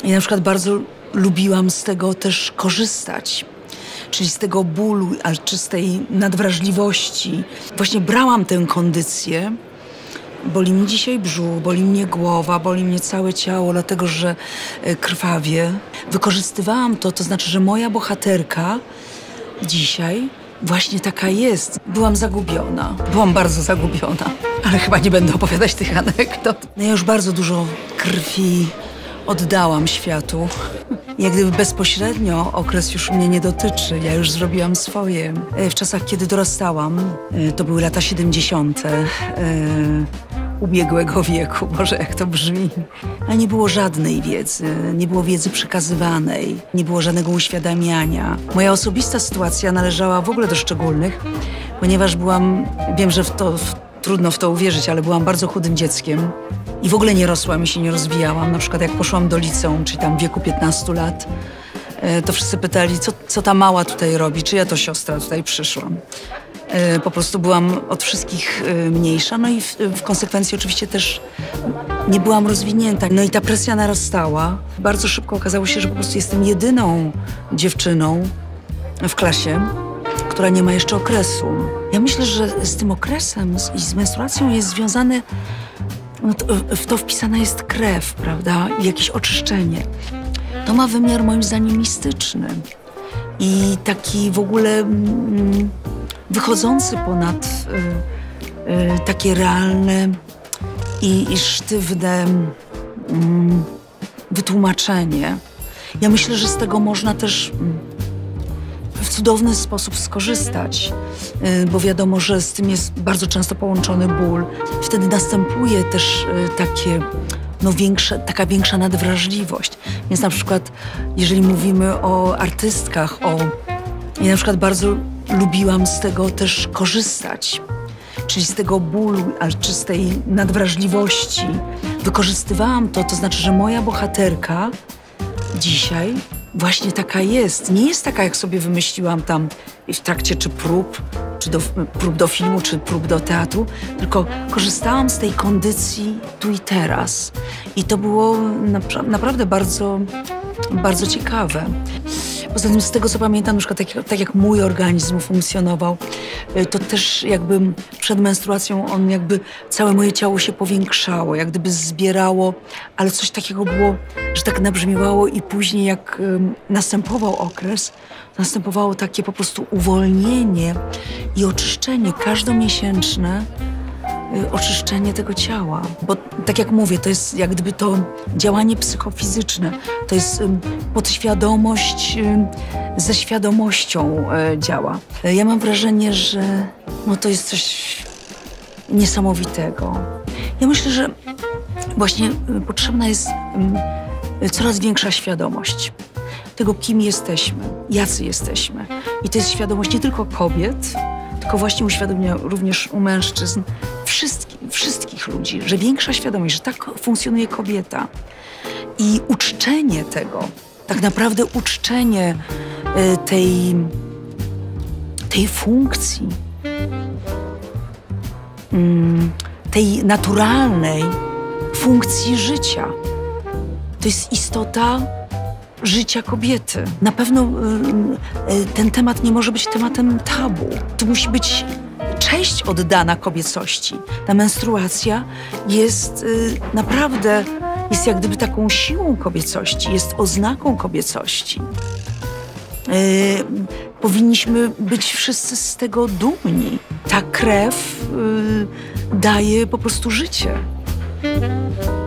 Ja na przykład bardzo lubiłam z tego też korzystać. Czyli z tego bólu, czy z tej nadwrażliwości. Właśnie brałam tę kondycję. Boli mnie dzisiaj brzuch, boli mnie głowa, boli mnie całe ciało, dlatego że krwawię. Wykorzystywałam to, to znaczy, że moja bohaterka dzisiaj właśnie taka jest. Byłam zagubiona. Byłam bardzo zagubiona. Ale chyba nie będę opowiadać tych anegdot. No ja już bardzo dużo krwi oddałam światu. Jak gdyby bezpośrednio okres już mnie nie dotyczy. Ja już zrobiłam swoje. W czasach, kiedy dorastałam, to były lata 70. Ubiegłego wieku, Boże, jak to brzmi. Ale nie było żadnej wiedzy, nie było wiedzy przekazywanej, nie było żadnego uświadamiania. Moja osobista sytuacja należała w ogóle do szczególnych, ponieważ byłam, wiem, że trudno w to uwierzyć, ale byłam bardzo chudym dzieckiem i w ogóle nie rosłam i się nie rozwijałam. Na przykład jak poszłam do liceum, czyli tam w wieku 15 lat, to wszyscy pytali, co ta mała tutaj robi, czy ja to siostra tutaj przyszłam. Po prostu byłam od wszystkich mniejsza, no i w konsekwencji oczywiście też nie byłam rozwinięta. No i ta presja narastała. Bardzo szybko okazało się, że po prostu jestem jedyną dziewczyną w klasie, która nie ma jeszcze okresu. Ja myślę, że z tym okresem i z menstruacją jest związane, no w to wpisana jest krew, prawda, i jakieś oczyszczenie. To ma wymiar moim zdaniem mistyczny i taki w ogóle wychodzący ponad takie realne i sztywne wytłumaczenie. Ja myślę, że z tego można też w cudowny sposób skorzystać, bo wiadomo, że z tym jest bardzo często połączony ból. Wtedy następuje też taka większa nadwrażliwość. Więc na przykład, jeżeli mówimy o artystkach, ja na przykład bardzo lubiłam z tego też korzystać. Czyli z tego bólu, czy z tej nadwrażliwości. Wykorzystywałam to, to znaczy, że moja bohaterka dzisiaj właśnie taka jest. Nie jest taka, jak sobie wymyśliłam tam w trakcie prób do filmu, czy prób do teatru, tylko korzystałam z tej kondycji tu i teraz. I to było naprawdę bardzo, bardzo ciekawe. Poza tym z tego, co pamiętam, na przykład tak jak mój organizm funkcjonował, to też jakby przed menstruacją całe moje ciało się powiększało, jak gdyby zbierało, ale coś takiego było, że tak nabrzmiewało i później jak następował okres, następowało takie po prostu uwolnienie i oczyszczenie każdomiesięczne, oczyszczenie tego ciała. Bo tak jak mówię, to jest jak gdyby to działanie psychofizyczne. To jest podświadomość ze świadomością działa. Ja mam wrażenie, że to jest coś niesamowitego. Ja myślę, że właśnie potrzebna jest coraz większa świadomość tego, kim jesteśmy, jacy jesteśmy. I to jest świadomość nie tylko kobiet, tylko właśnie uświadomia również u mężczyzn, wszystkich ludzi, że większa świadomość, że tak funkcjonuje kobieta. I uczczenie tego, tak naprawdę uczczenie tej funkcji, tej naturalnej funkcji życia. To jest istota życia kobiety. Na pewno ten temat nie może być tematem tabu. Tu musi być cześć oddana kobiecości. Ta menstruacja jest naprawdę, jest jak gdyby taką siłą kobiecości, jest oznaką kobiecości. Powinniśmy być wszyscy z tego dumni. Ta krew daje po prostu życie.